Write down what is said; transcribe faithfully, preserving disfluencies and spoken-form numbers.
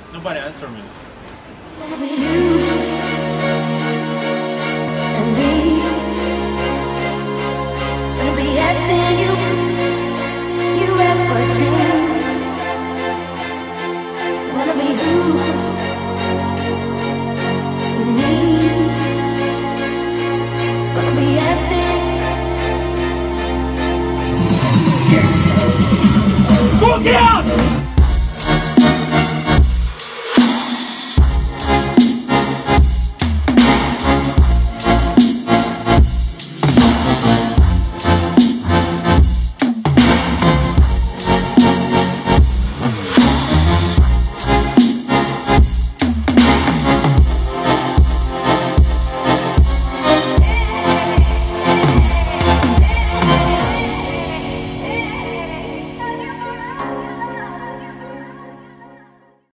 Nobody answer me. Wanna be you and me. Wanna be everything you you ever dreamed. Wanna be who